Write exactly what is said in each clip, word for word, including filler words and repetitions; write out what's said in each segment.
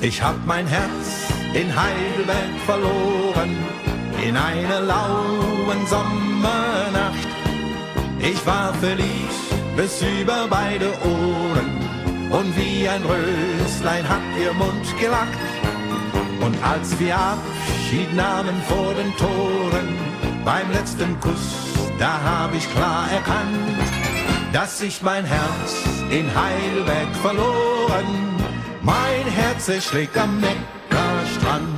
Ich hab mein Herz in Heidelberg verloren, in einer lauen Sommernacht. Ich war verliebt bis über beide Ohren, und wie ein Röslein hat ihr Mund gelacht. Und als wir Abschied nahmen vor den Toren, beim letzten Kuss, da hab ich klar erkannt, dass ich mein Herz in Heidelberg verloren. Mein Herz schlägt am Neckarstrand.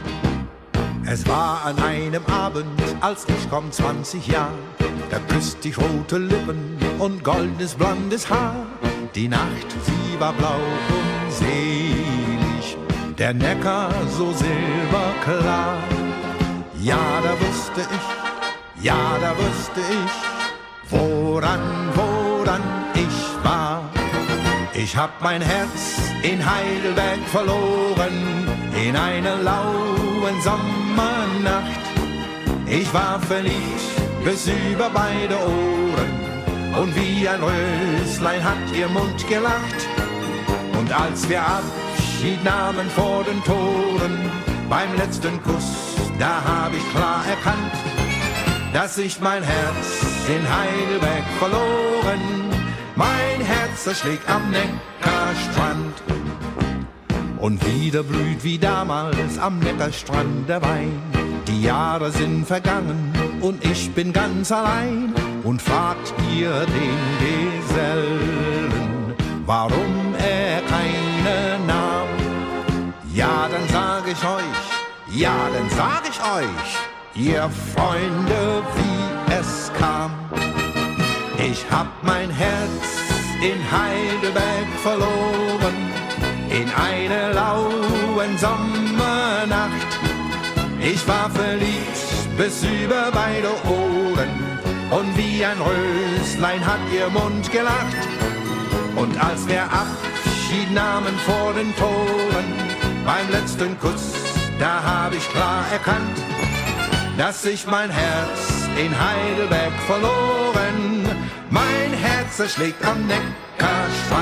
Es war an einem Abend, als ich kaum zwanzig Jahre, da küsst ich rote Lippen und goldenes blondes Haar. Die Nacht, sie war blau und selig, der Neckar so silberklar. Ja, da wusste ich, ja, da wusste ich, woran, woran ich war. Ich hab mein Herz in Heidelberg verloren, in einer lauen Sommernacht. Ich war verliebt bis über beide Ohren, und wie ein Röslein hat ihr Mund gelacht. Und als wir Abschied nahmen vor den Toren, beim letzten Kuss, da hab ich klar erkannt, dass ich mein Herz in Heidelberg verloren. Mein Herz schlägt am Neckarstrand. Und wieder blüht wie damals am Neckarstrand der Wein. Die Jahre sind vergangen und ich bin ganz allein. Und fragt ihr den Gesellen, warum er keine nahm? Ja, dann sag ich euch, ja, dann sag ich euch, ihr Freunde, wie es kam. Ich hab mein Herz in Heidelberg verloren, in einer lauen Sommernacht. Ich war verliebt bis über beide Ohren, und wie ein Röslein hat ihr Mund gelacht. Und als wir Abschied nahmen vor den Toren, beim letzten Kuss, da hab ich klar erkannt, dass ich mein Herz in Heidelberg verloren. Mein Herz schlägt am Neckarstrand.